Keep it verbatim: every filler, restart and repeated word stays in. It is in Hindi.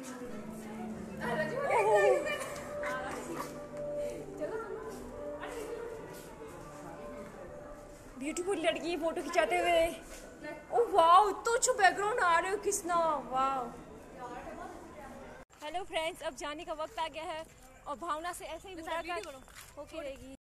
ब्यूटीफुल लड़की फोटो खिंचाते हुए। ओह वाह, इतना अच्छा बैकग्राउंड आ रहे हो किसना, वाह। हेलो फ्रेंड्स, अब जाने का वक्त आ गया है और भावना से ऐसे ही मुलाकात होके रहेगी।